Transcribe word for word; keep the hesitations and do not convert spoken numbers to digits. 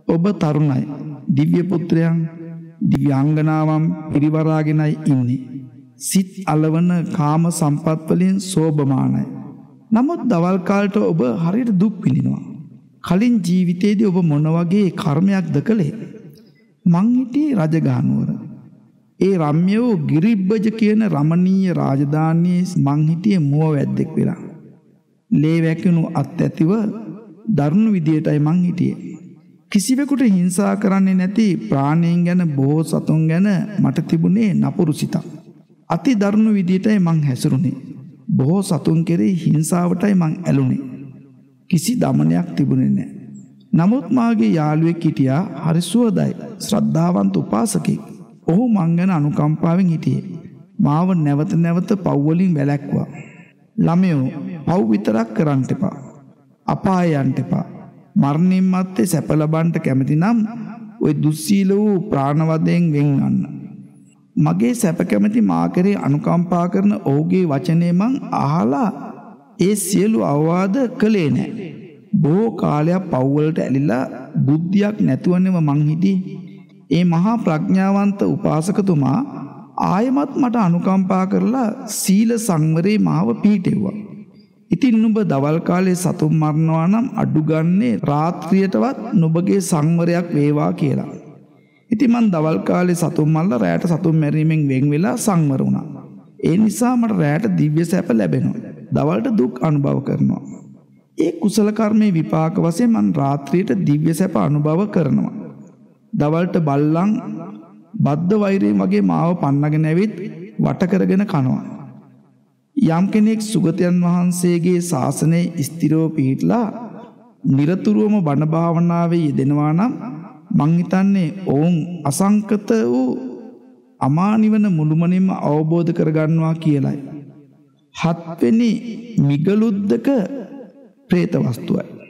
ඔබ තරුණයි. දිව්‍ය පුත්‍රයන් දිව්‍යාංගනාවන් පිරිවරාගෙනයි ඉන්නේ. සිත් අලවන කාම සම්පත් වලින් සෝභමානයි. නමුත් දවල් කාලට ඔබ හරියට දුක් විඳිනවා. කලින් ජීවිතේදී ඔබ මොන වගේ කර්මයක්ද කළේ? මං හිටියේ රජගහනුවර. ඒ රම්‍ය වූ ගිරිබ්බජ කියන රමණීය රාජධානියේ මං හිටියේ මුව වැද්දෙක් වෙලා. ලේ වැකුණු අත් ඇතිව දරුණු විදියටයි මං හිටියේ. කිසිවෙකුට හිංසා කරන්නේ නැති ප්‍රාණීන් ගැන බොහෝ සතුන් ගැන මට තිබුණේ නපුරු සිතක්. අති දරුණු විදියටයි මං හැසිරුණේ. බොහෝ සතුන් කෙරෙහි හිංසාවටයි මං ඇලුනේ. කිසි දමනයක් තිබුණේ නැහැ. නමුත් මාගේ යාළුවෙක් හිටියා හරි සුවදයි ශ්‍රද්ධාවන්ත උපාසකෙක්. ඔහු මං ගැන අනුකම්පාවෙන් හිටියේ. මාව නැවත නැවත පව් වලින් වැළැක්වුවා. ළමයෝ පව් විතරක් කරන්න එපා. අපාය යන්න එපා. මරණින් මත්තේ සැප ලබන්න කැමති නම් ওই දුස්සීල වූ ප්‍රාණවදයෙන් වෙන් ගන්න. මගේ සැප කැමති මා කෙරේ අනුකම්පා කරන ඔහුගේ වචනේ මං අහලා ඒ සියලු අවවාද කළේ නැහැ. බොහෝ කාලයක් පව් වලට ඇලිලා බුද්ධියක් නැතුවනේම මං හිටියේ. ඒ මහා ප්‍රඥාවන්ත උපාසකතුමා ආයමත් මට අනුකම්පා කරලා සීල සංවරේ මාව පිහිටෙව්වා. ඉතින් නුඹ දවල් කාලේ සතුන් මරනවා නම් අඩු ගන්නේ රාත්‍රියටවත් නුඹගේ සංවරයක් වේවා කියලා. ඉතින් මං දවල් කාලේ සතුන් මරලා රැයට සතුන් මැරීමෙන් වෙන් වෙලා සංවර වුණා. ඒ නිසා මට රැයට දිව්‍ය සැප ලැබෙනවා. දවල්ට දුක් අනුභව කරනවා. ඒ කුසල කර්මයේ විපාක වශයෙන් මං රාත්‍රියට දිව්‍ය සැප අනුභව කරනවා. දවල්ට බල්ලන් බද්ධ වෛරයෙන් වගේ මාව පන්නගෙන ඇවිත් වට කරගෙන කනවා. යම් කෙනෙක් සුගතයන් වහන්සේගේ ශාසනයේ ස්ථිරව පිහිටලා නිරතුරුවම බණ භාවනාවේ යෙදෙනවා නම් මං හිතන්නේ ඔවුන් අසංකත වූ අමා නිවන මුළුමනින්ම අවබෝධ කරගන්නවා කියලයි. හත්වෙනි මිගලුද්දක ප්‍රේත වස්තුවයි.